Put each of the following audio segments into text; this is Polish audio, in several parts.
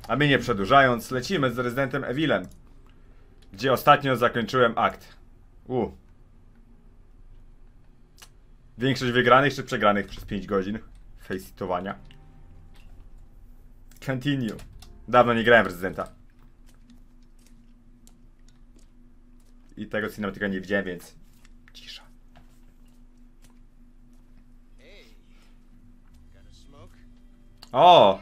A my nie przedłużając, lecimy z Rezydentem Evilem, gdzie ostatnio zakończyłem akt. Większość wygranych czy przegranych przez 5 godzin faceitowania. Continue. Dawno nie grałem w Rezydenta. I tego cinematika nie widziałem, więc cisza. O!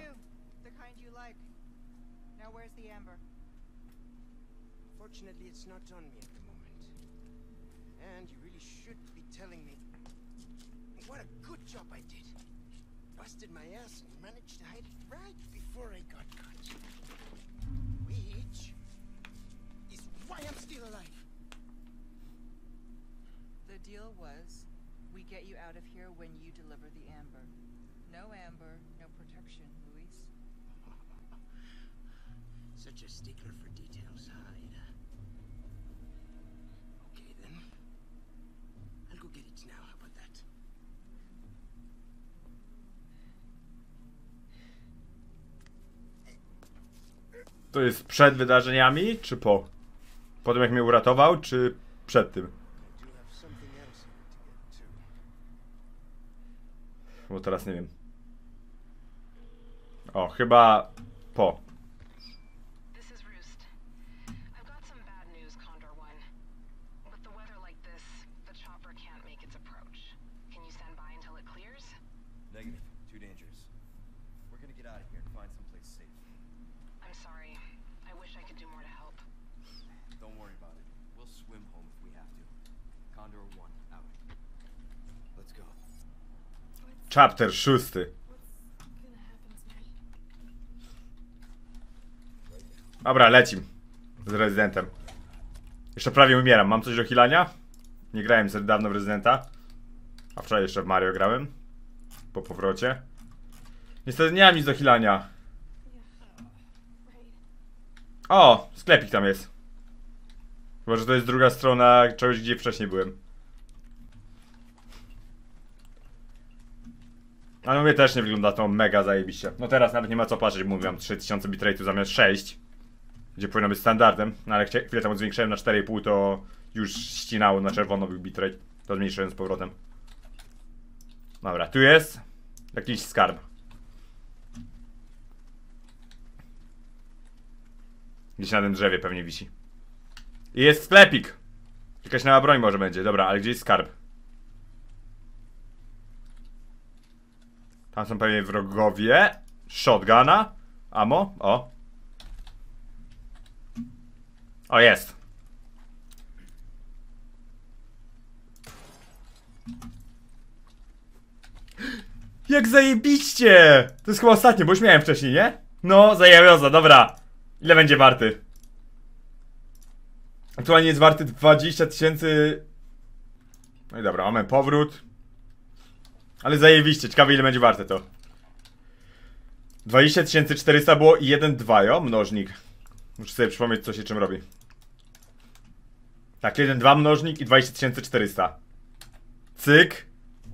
Fortunately, it's not on me at the moment. And you really should be telling me what a good job I did. Busted my ass and managed to hide it right before I got caught. Which is why I'm still alive. The deal was, we get you out of here when you deliver the amber. No amber, no protection, Luis. Such a stickler for details, Hyde. Okay then. I'll go get it now. How about that? To jest przed wydarzeniami, czy po? Po tym jak mnie uratował, czy przed tym? Bo teraz nie wiem. O, chyba po. This is Roost. I've got some bad news, Condor One. With the weather like this, the chopper can't make its approach. Can you stand by until it clears? Negative. Too dangerous. We're gonna get out of here and find someplace safe. I'm sorry. I wish I could do more to help. Don't worry about it. We'll swim home if we have to. Condor One, out. Let's go. Chapter 6. Dobra, lecim z Rezydentem. Jeszcze prawie umieram. Mam coś do healania? Nie grałem zbyt dawno w Rezydenta. A wczoraj jeszcze w Mario grałem. Po powrocie. Niestety nie mam nic do healania. O! Sklepik tam jest. Chyba, że to jest druga strona czegoś, gdzie wcześniej byłem. Ale mówię, też nie wygląda to mega zajebiście. No teraz nawet nie ma co patrzeć, mówiłem 3000 bitrate'u zamiast 6. Gdzie powinno być standardem. No ale chwilę temu zwiększyłem na 4,5, to już ścinało na czerwono był bitrate. To zmniejszyłem z powrotem. Dobra, tu jest jakiś skarb. Gdzieś na tym drzewie pewnie wisi. I jest sklepik. Jakaś nowa broń może będzie. Dobra, ale gdzie jest skarb? Tam są pewnie wrogowie. Shotguna. Ammo. O. O, jest. Jak zajebiście! To jest chyba ostatnie, bo już miałem wcześniej, nie? No, zajebioza, dobra. Ile będzie warty? Aktualnie jest warty 20 000. No i dobra, mamy powrót. Ale zajebiście, ciekawe ile będzie warte to. 20 400 było i 1,2, jo? Mnożnik. Muszę sobie przypomnieć, co się czym robi. Tak, 1,2 mnożnik i 20 400. Cyk.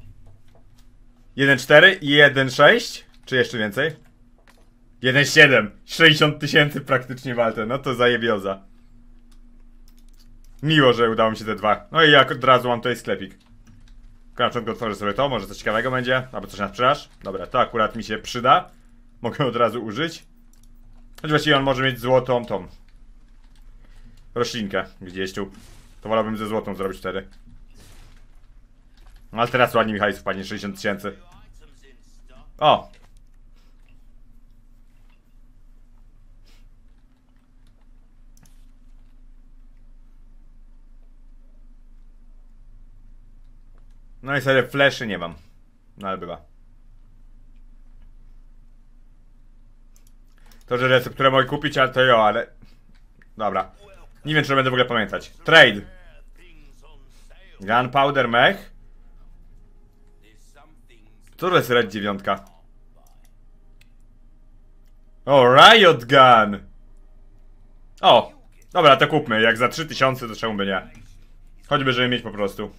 1,4 i 1,6? Czy jeszcze więcej? 1,7. 60 000 praktycznie waltę. No to zajebioza. Miło, że udało mi się te dwa. No i jak od razu mam tutaj sklepik. Na początku otworzę sobie to, może coś ciekawego będzie. Albo coś na sprzedaż. Dobra, to akurat mi się przyda. Mogę od razu użyć. Choć właściwie on może mieć złotą tą roślinkę gdzieś tu. To wolałbym ze złotą zrobić wtedy. No ale teraz ładnie mi hajs wpadnie, 60 000. O! No i sobie fleszy nie mam. No ale bywa. To, że recepturę mogę kupić, ale to jo, ale... Dobra. Nie wiem, czy będę w ogóle pamiętać. Trade. Gunpowder mech. Co to jest Red 9? O, Riot Gun. O, dobra, to kupmy. Jak za 3000 to czemu by nie. Choćby, żeby mieć po prostu.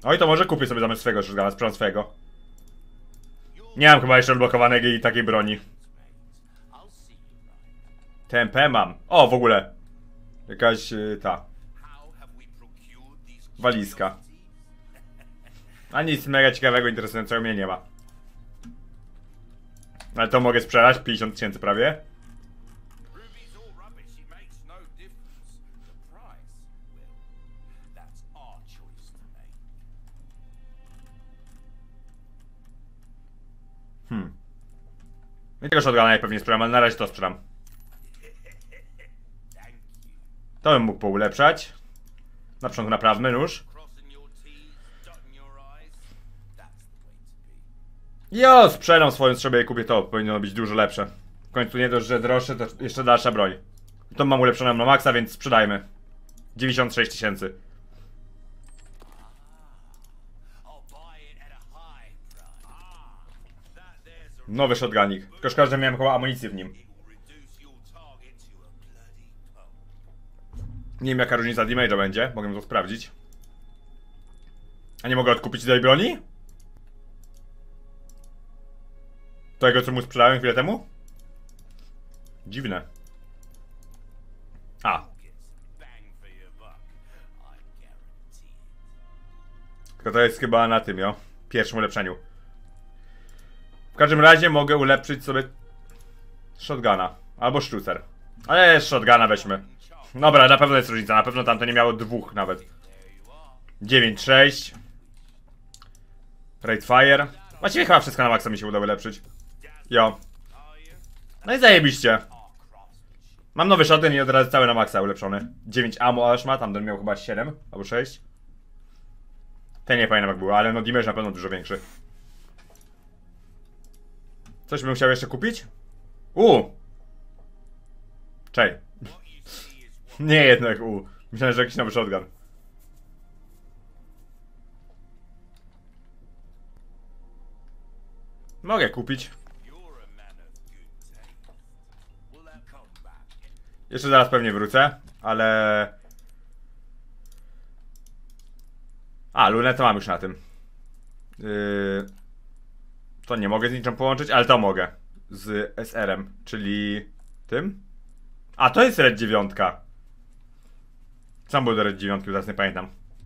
Oj, to może kupię sobie zamiast swojego shotguna, sprzęt swojego. Nie mam chyba jeszcze odblokowanej i takiej broni. TMP mam. O, w ogóle. Jakaś ta walizka. A nic mega ciekawego, interesującego mnie nie ma. Ale to mogę sprzedać, 50 000 prawie. I tego shotguna najpewniej sprzedam, ale na razie to sprzedam. To bym mógł poulepszać. Na początku naprawmy nóż. Jo, sprzedam swoją strzebę i kupię to. Powinno być dużo lepsze. W końcu nie dość, że droższe, to jeszcze dalsza broń. To mam ulepszoną na maksa, więc sprzedajmy. 96 000. Nowy shotgunik. Tylko szkoda, że miałem chyba amunicję w nim. Nie wiem jaka różnica damage'a będzie. Mogę to sprawdzić. A nie mogę odkupić tej broni? Tego co mu sprzedałem chwilę temu? Dziwne. A. Tylko to jest chyba na tym, jo. Pierwszym ulepszeniu. W każdym razie mogę ulepszyć sobie shotguna. Albo sztucer. Ale shotguna weźmy. Dobra, na pewno jest różnica. Na pewno tamte nie miało dwóch nawet. 9-6. Rate fire. Właściwie chyba wszystko na maksa mi się udało ulepszyć. Jo. No i zajebiście. Mam nowy shotgun i od razu cały na maksa ulepszony. 9 ammo aż ma, tamten miał chyba 7 albo 6. Ten nie pamiętam jak było, ale no damage na pewno dużo większy. Coś bym chciał jeszcze kupić? Czej. Nie jednak Myślałem, że jakiś nowy shotgun. Mogę kupić. Jeszcze zaraz pewnie wrócę, ale... A, lunetę mam już na tym. To nie mogę z niczym połączyć, ale to mogę. Z SR-em, czyli... tym? A, to jest Red 9. Sam był do Red 9, teraz nie pamiętam.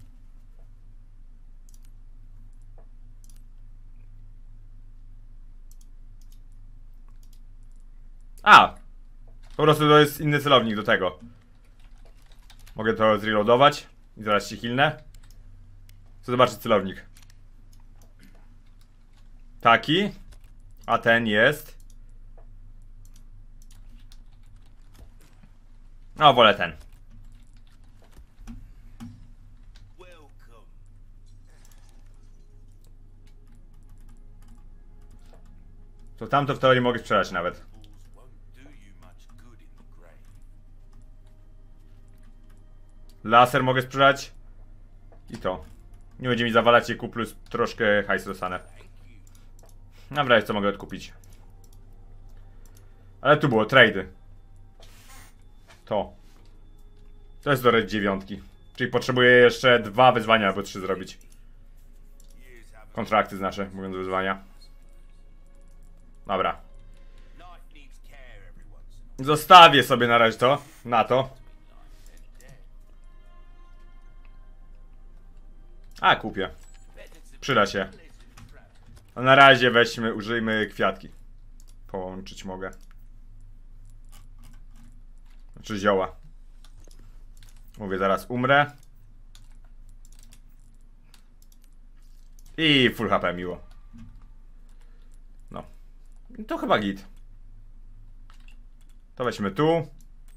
A! Po prostu to jest inny celownik do tego. Mogę to zreloadować i zaraz się healnę. Chcę zobaczyć celownik. Taki. A ten jest. No, wolę ten. To tamto w teorii mogę sprzedać nawet. Laser mogę sprzedać. I to. Nie będzie mi zawalać EQ plus troszkę hajsu dostanę. Dobra, jest co mogę odkupić. Ale tu było trady. To. To jest do Red 9. Czyli potrzebuję jeszcze 2 wyzwania albo 3 zrobić. Kontrakty znaczy, mówiąc wyzwania. Dobra. Zostawię sobie na razie to. Na to. A, kupię. Przyda się. A na razie weźmy, użyjmy kwiatki. Połączyć mogę. Znaczy zioła. Mówię, zaraz umrę. I full HP miło. No. To chyba git. To weźmy tu.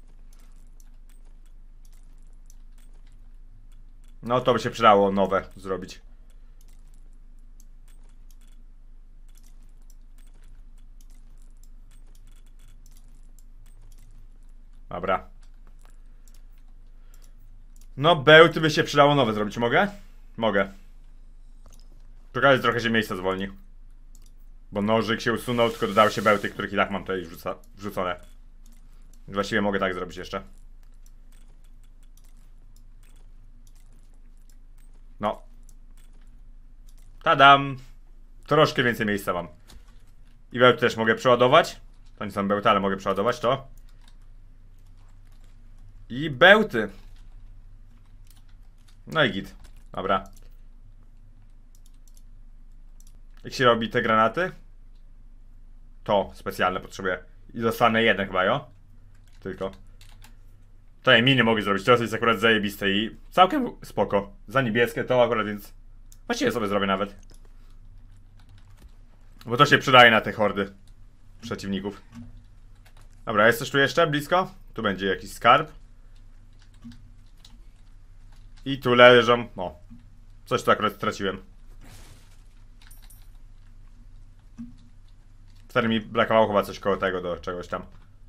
No to by się przydało nowe zrobić. Dobra. No bełty by się przydało nowe zrobić. Mogę? Mogę. Czekaj, trochę się miejsca zwolni. Bo nożyk się usunął, tylko dodały się bełty, których i tak mam tutaj wrzucone. Właściwie mogę tak zrobić jeszcze. No. Tadam! Troszkę więcej miejsca mam. I bełty też mogę przeładować. To nie są bełty, ale mogę przeładować to. I bełty. No i git. Dobra. Jak się robi te granaty? To specjalne potrzebuję. I dostanę jeden chyba, jo? Tylko. To ja miny mogę zrobić. To jest akurat zajebiste i całkiem spoko. Za niebieskie to akurat, więc właściwie sobie zrobię nawet. Bo to się przydaje na te hordy przeciwników. Dobra, jest coś tu jeszcze blisko? Tu będzie jakiś skarb. I tu leżą... O. Coś tu akurat straciłem. Wtedy mi brakowało chyba coś koło tego do czegoś tam.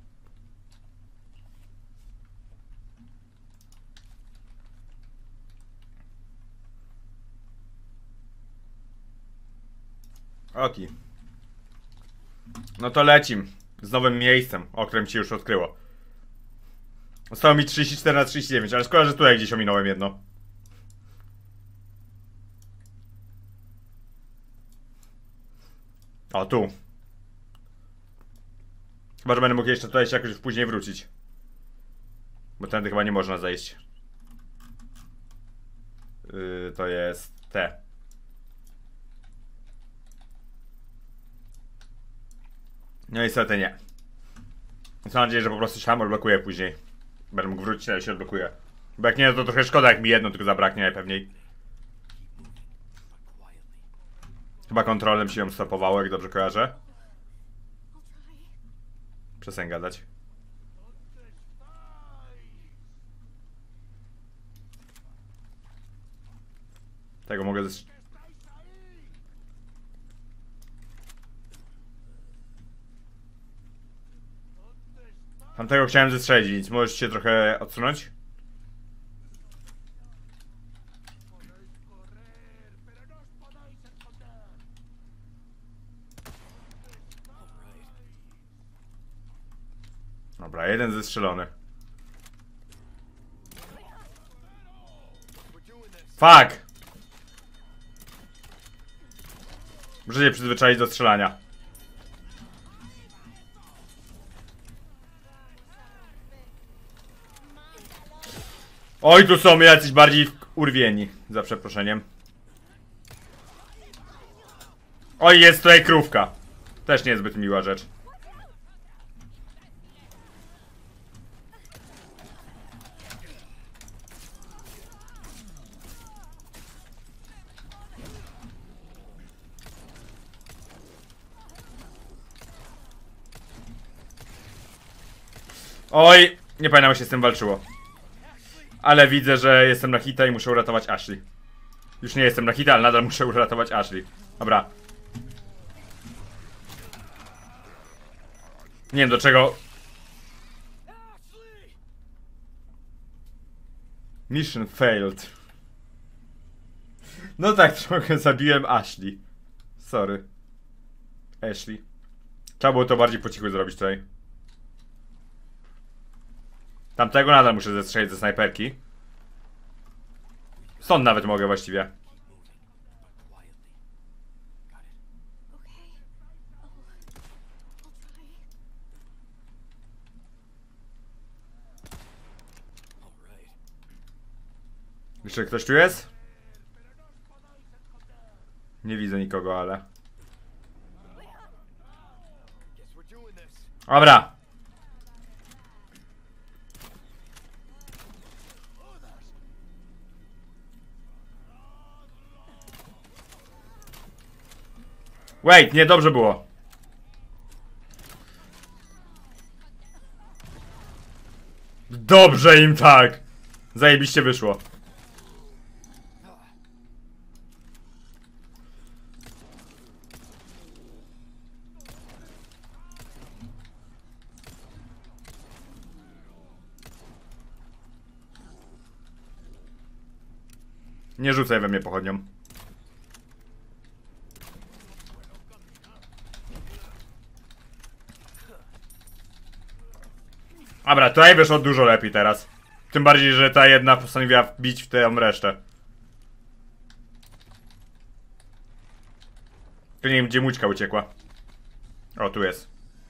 Oki. No to lecim. Z nowym miejscem, o którym ci już odkryło. Zostało mi 34 na 39, ale szkoda, że tutaj gdzieś ominąłem jedno. O, tu. Chyba, że będę mógł jeszcze tutaj się jakoś później wrócić. Bo tędy chyba nie można zejść. To jest te. No niestety nie. Mam nadzieję, że po prostu się tam odblokuje później. Będę mógł wrócić, ale się odblokuje. Bo jak nie, to trochę szkoda, jak mi jedno tylko zabraknie najpewniej. Chyba kontrolem się ją stopowało, jak dobrze kojarzę. Przestań gadać. Tego mogę Tamtego chciałem zestrzelić, więc możesz się trochę odsunąć? Dobra, jeden zestrzelony. Fuck! Muszę się przyzwyczaić do strzelania. Oj, tu są jacyś bardziej urwieni, za przeproszeniem. Oj, jest tutaj krówka. Też niezbyt miła rzecz. Oj, nie pamiętam, jak się z tym walczyło. Ale widzę, że jestem na hita i muszę uratować Ashley. Już nie jestem na hita, ale nadal muszę uratować Ashley. Dobra. Nie wiem do czego. Mission failed. No tak, trochę zabiłem Ashley. Sorry. Ashley. Trzeba było to bardziej po cichu zrobić tutaj. Tamtego nadal muszę zestrzelić ze snajperki. Stąd nawet mogę właściwie. Jeszcze ktoś tu jest? Nie widzę nikogo, ale... Dobra. Wait, nie, dobrze było. Dobrze im tak. Zajebiście wyszło. Nie rzucaj we mnie pochodnią. Dobra, tutaj wyszło dużo lepiej teraz. Tym bardziej, że ta jedna postanowiła bić w tę resztę. Tu nie wiem, gdzie mućka uciekła. O, tu jest.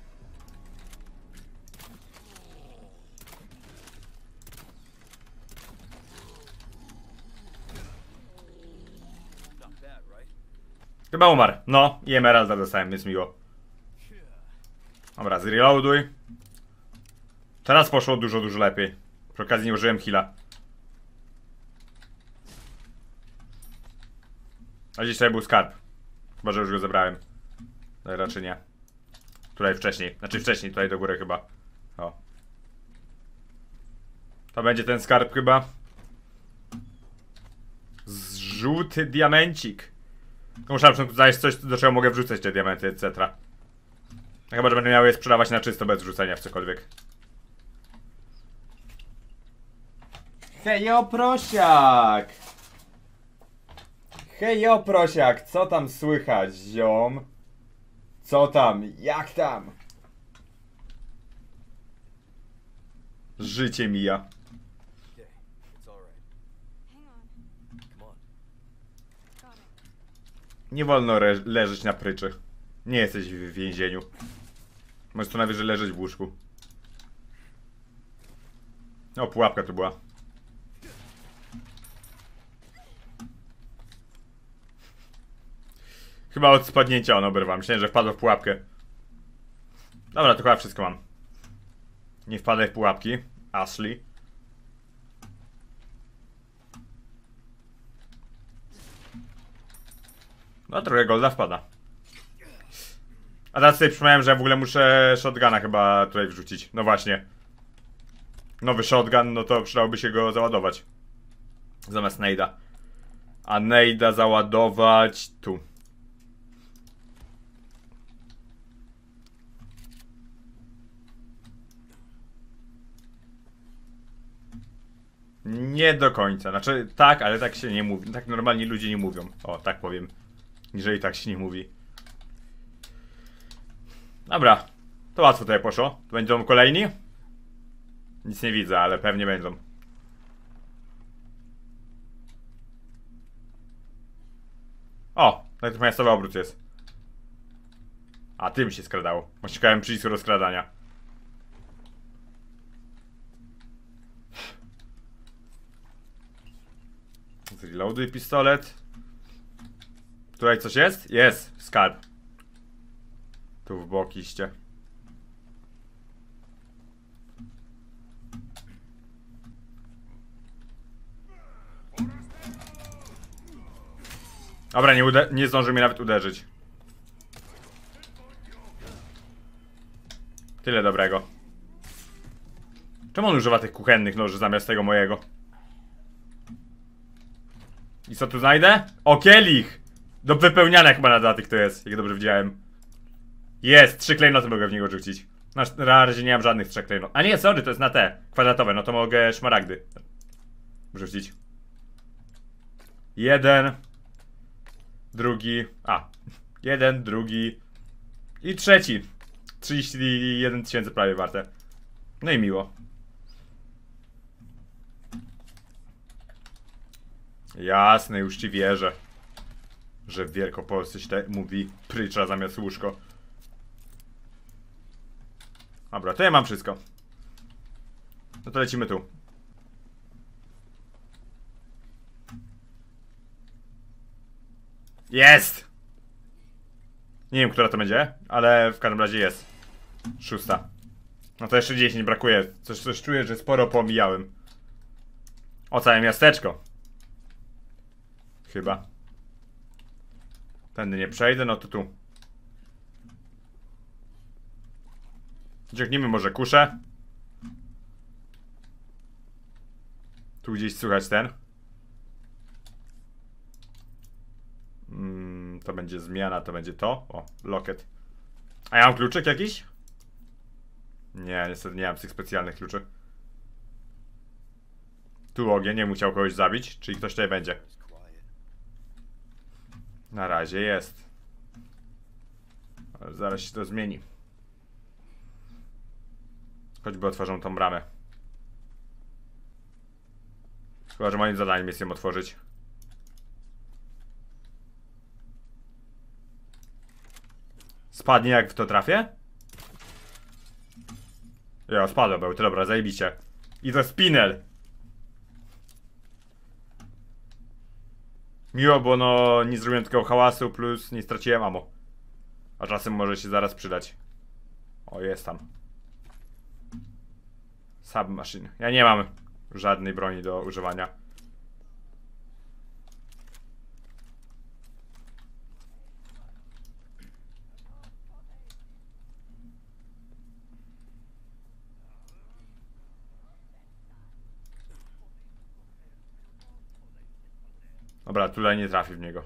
Not bad, right? Chyba umarł. No, i emeralda dostałem, jest miło. Dobra, zreloaduj. Teraz poszło dużo, dużo lepiej. Przy okazji nie użyłem heala. A gdzieś tutaj był skarb. Chyba, że już go zebrałem. No, raczej nie. Tutaj wcześniej. Znaczy wcześniej, tutaj do góry chyba. O. To będzie ten skarb chyba. Żółty diamencik. No muszę na początku znaleźć coś, do czego mogę wrzucać te diamenty, etc. Chyba, że będę miał je sprzedawać na czysto, bez wrzucenia w cokolwiek. Hejo, prosiak! Hejo, prosiak! Co tam słychać, ziom? Co tam? Jak tam? Życie mija. Okay, it's alright. Hang on. Come on. Got it. Nie wolno leżeć na pryczy. Nie jesteś w więzieniu. Możesz tu najwyżej leżeć w łóżku. O, pułapka tu była. Chyba od spadnięcia on oberwał. Myślałem, że wpadł w pułapkę. Dobra, to chyba wszystko mam. Nie wpadaj w pułapki, Ashley. No, trochę golda wpada. A teraz sobie przypomniałem, że ja w ogóle muszę shotguna chyba tutaj wrzucić. No właśnie. Nowy shotgun, no to przydałoby się go załadować. Zamiast nade'a. A nade'a załadować tu. Nie do końca. Znaczy, tak, ale tak się nie mówi. Tak normalnie ludzie nie mówią. O, tak powiem. Jeżeli tak się nie mówi. Dobra. To łatwo tutaj poszło. To będą kolejni? Nic nie widzę, ale pewnie będą. O! Natychmiastowy obrót jest. A, tym się skradało. Szukałem przycisku do skradania. Zreloaduj pistolet. Tutaj coś jest? Jest! Skarb. Tu w bok iście. Dobra, nie zdążył mnie nawet uderzyć. Tyle dobrego. Czemu on używa tych kuchennych noży zamiast tego mojego? I co tu znajdę? O, kielich! Do wypełniania chyba na dodatek to jest, jak dobrze widziałem. Jest! 3 klejnoty mogę w niego rzucić. Na razie nie mam żadnych 3 klejnotów. A nie, sorry, to jest na te kwadratowe, no to mogę szmaragdy wrzucić. Jeden. Drugi. A. Jeden, drugi. I trzeci. 31 000 prawie warte. No i miło. Jasne, już ci wierzę. Że w Wielkopolsce się mówi prycza zamiast łóżko. Dobra, to ja mam wszystko. No to lecimy tu. Jest! Nie wiem, która to będzie, ale w każdym razie jest. 6. No to jeszcze 10 brakuje. Coś czuję, że sporo pomijałem. O, całe miasteczko. Chyba. Tędy nie przejdę, no to tu. Ciągnijmy może kuszę. Tu gdzieś słychać ten. To będzie zmiana, to będzie to. O, loket. A ja mam kluczyk jakiś? Nie, niestety nie mam tych specjalnych kluczy. Tu ogień, nie musiał kogoś zabić, czyli ktoś tutaj będzie. Na razie jest. Ale zaraz się to zmieni. Choćby otworzą tą bramę. Chyba, że moim zadaniem jest ją otworzyć. Spadnie jak w to trafię? Ja, spadł był, to dobra, zajebiście. I to spinel. Miło, bo no nie zrobiłem takiego hałasu, plus nie straciłem ammo. A czasem może się zaraz przydać. O, jest tam. Submachine. Ja nie mam żadnej broni do używania. Dobra, tutaj nie trafi w niego.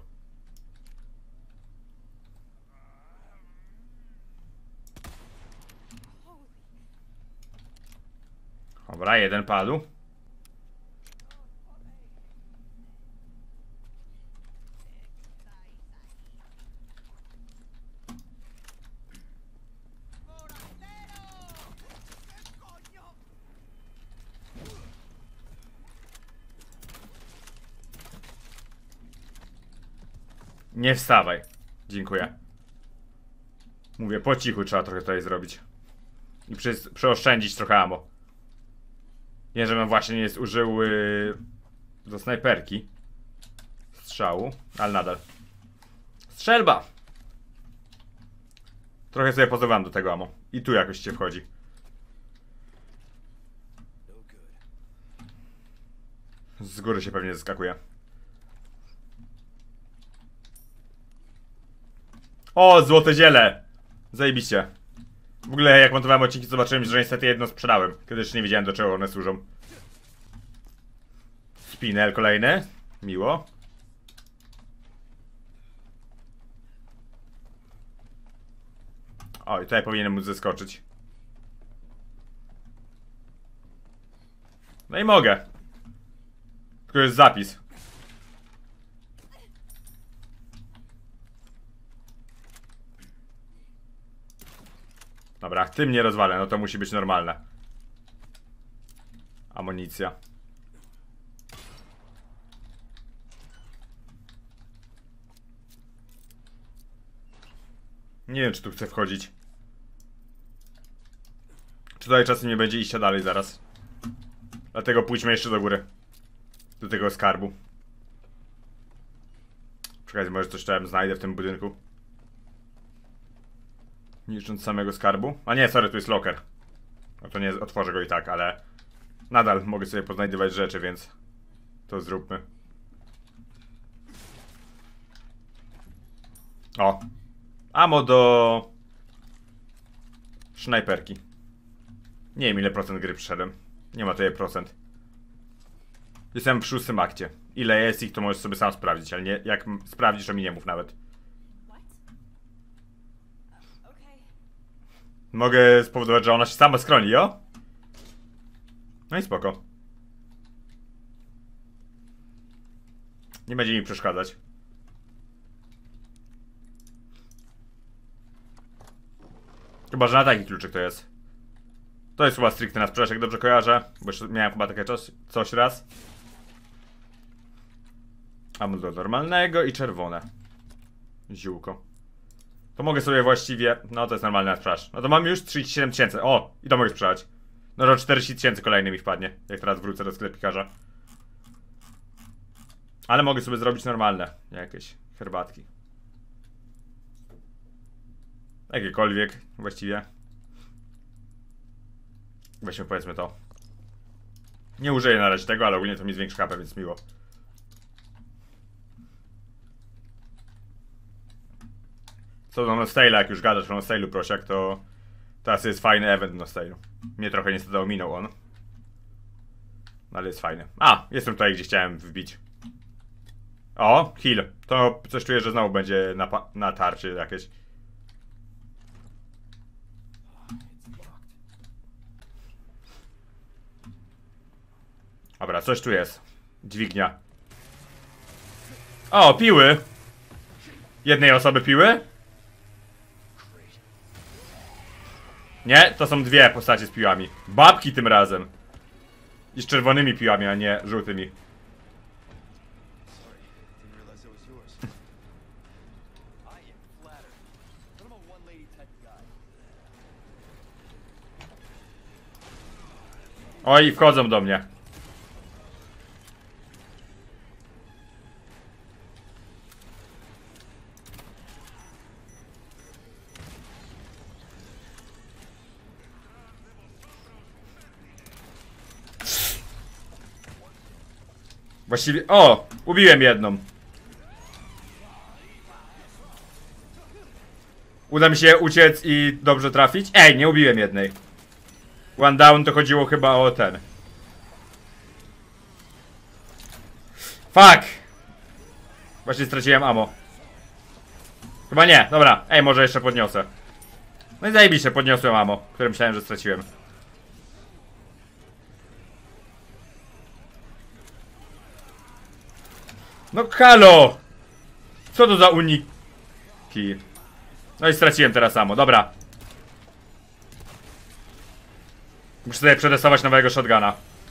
Dobra, jeden padł. Nie wstawaj. Dziękuję. Mówię, po cichu trzeba trochę tutaj zrobić. I przeoszczędzić trochę ammo. Nie, żebym właśnie nie użył do snajperki strzału, ale nadal. Strzelba! Trochę sobie pozowałem do tego ammo. I tu jakoś się wchodzi. Z góry się pewnie zaskakuje. O, złote ziele! Zajebiście. W ogóle jak montowałem odcinki, zobaczyłem, że niestety jedno sprzedałem, kiedy jeszcze nie wiedziałem, do czego one służą. Spinel kolejny. Miło. O, i tutaj powinienem móc zeskoczyć. No i mogę. Tylko jest zapis. Dobra, tym nie rozwalę, no to musi być normalne. Amunicja. Nie wiem, czy tu chcę wchodzić. Czy tutaj czasem nie będzie iść dalej zaraz. Dlatego pójdźmy jeszcze do góry. Do tego skarbu. Czekajcie, może coś tam znajdę w tym budynku. Niszcząc samego skarbu. A nie, sorry, tu jest locker. No to nie otworzę go i tak, ale nadal mogę sobie poznajdywać rzeczy, więc to zróbmy. O! Ammo do snajperki. Nie wiem, ile procent gry przyszedłem. Nie ma tutaj procent. Jestem w 6. akcie. Ile jest ich, to możesz sobie sam sprawdzić, ale nie, jak sprawdzisz, to mi nie mów nawet. Mogę spowodować, że ona się sama skroni, jo? No i spoko. Nie będzie mi przeszkadzać. Chyba, że na taki kluczyk to jest. To jest chyba stricte na sprzedaż, jak dobrze kojarzę. Bo jeszcze miałem chyba takie coś raz. Ammo do normalnego i czerwone. Ziółko. To mogę sobie właściwie... No to jest normalny na sprzedaż. No to mam już 37 000. O! I to mogę sprzedać. No to 40 000 kolejny mi wpadnie. Jak teraz wrócę do sklepikarza. Ale mogę sobie zrobić normalne. Jakieś herbatki. Jakiekolwiek właściwie. Weźmy powiedzmy to. Nie użyję na razie tego, ale ogólnie to mi zwiększy kapę, więc miło. Co do Nostale'a, jak już gadasz o Nostale'u, prosiak, to teraz jest fajny event w Nostale'u. Mnie trochę niestety ominął on. No, ale jest fajny. A, jestem tutaj, gdzie chciałem wbić. O, heal. To coś czuję, że znowu będzie na tarczy jakieś. Dobra, coś tu jest. Dźwignia. O, piły! Jednej osoby piły? Nie, to są dwie postacie z piłami. Babki tym razem. I z czerwonymi piłami, a nie żółtymi. Oj, wchodzą do mnie. Właściwie... O! Ubiłem jedną. Uda mi się uciec i dobrze trafić? Ej, nie ubiłem jednej. One down to chodziło chyba o ten. Fuck! Właśnie straciłem ammo. Chyba nie, dobra. Ej, może jeszcze podniosę. No i zajebiście, podniosłem ammo, które myślałem, że straciłem. No halo! Co to za uniki? No i straciłem teraz ammo, dobra. Muszę sobie przetestować nowego shotguna.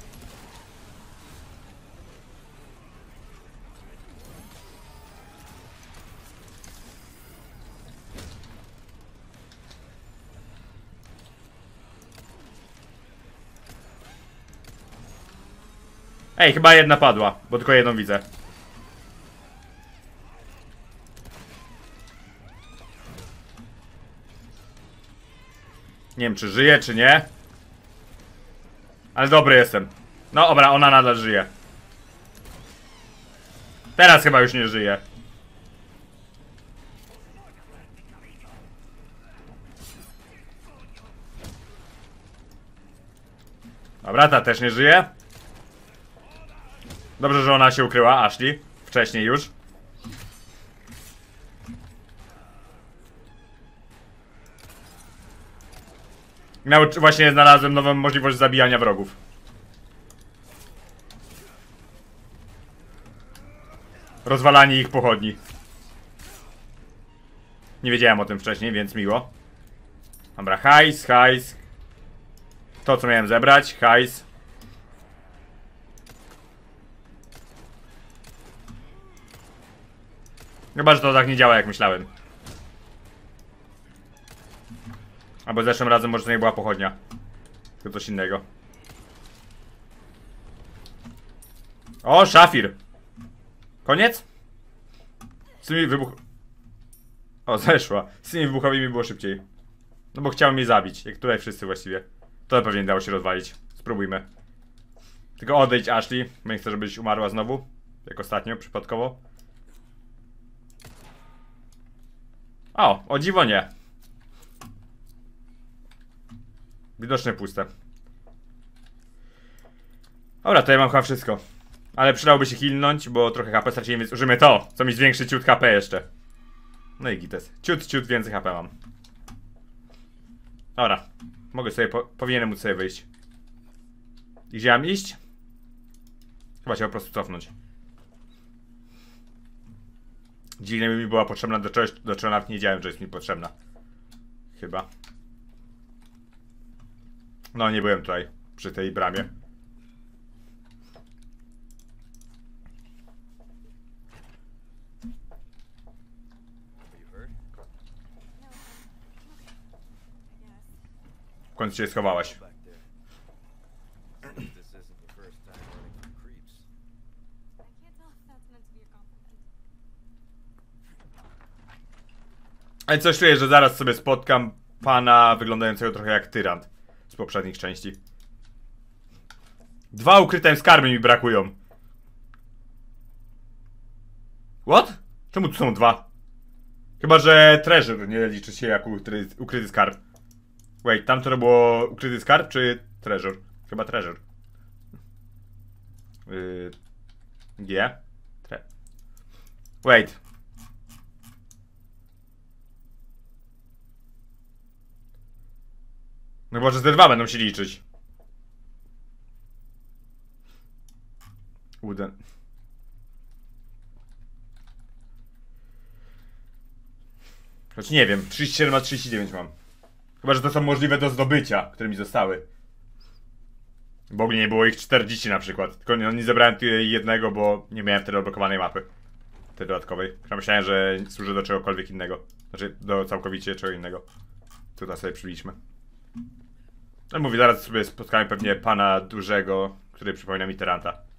Ej, chyba jedna padła, bo tylko jedną widzę. Nie wiem, czy żyje, czy nie. Ale dobry jestem. No dobra, ona nadal żyje. Teraz chyba już nie żyje. Dobra, ta też nie żyje. Dobrze, że ona się ukryła, Ashley. Wcześniej już. Właśnie znalazłem nową możliwość zabijania wrogów. Rozwalanie ich pochodni. Nie wiedziałem o tym wcześniej, więc miło. Dobra, hajs, hajs. To, co miałem zebrać, hajs. Chyba, że to tak nie działa, jak myślałem. Albo zeszłym razem może to nie była pochodnia. Tylko coś innego. O, szafir. Koniec? Z tymi O, zeszła. Z tymi wybuchowymi było szybciej. No bo chciał mnie zabić. Jak tutaj wszyscy właściwie. To pewnie dało się rozwalić. Spróbujmy. Tylko odejdź, Ashley. Bo nie chcę, żebyś umarła znowu. Jak ostatnio, przypadkowo. O dziwo nie. Widocznie puste. Dobra, to ja mam chyba wszystko. Ale przydałoby się healnąć, bo trochę HP straciłem, więc użyjmy to, co mi zwiększy ciut HP jeszcze. No i gites. Ciut więcej HP mam. Dobra. Mogę sobie, powinienem móc sobie wyjść. I gdzie mam iść? Chyba się po prostu cofnąć. Dziwnie by mi była potrzebna do czegoś, do czego nawet nie wiedziałem, że jest mi potrzebna. Chyba. No, nie byłem tutaj, przy tej bramie. W końcu się schowałaś. Ale coś czuję, że zaraz sobie spotkam pana wyglądającego trochę jak tyrant z poprzednich części. 2 ukryte skarby mi brakują. What? Czemu tu są 2? Chyba, że treasure nie liczy się jako ukryty skarb. Wait, tam to było ukryty skarb czy treasure? Chyba treasure. G? Wait. No chyba, że te 2 będą się liczyć. Wooden. Choć nie wiem, 37 a 39 mam. Chyba, że to są możliwe do zdobycia, które mi zostały. Bo nie było ich 40 na przykład. Tylko nie zebrałem jednego, bo nie miałem wtedy odblokowanej mapy. Tej dodatkowej. Ja myślałem, że służy do czegokolwiek innego. Znaczy, do całkowicie czego innego. Tutaj sobie przybiliśmy. No mówię, zaraz sobie spotkamy pewnie pana dużego, który przypomina mi Tyranta.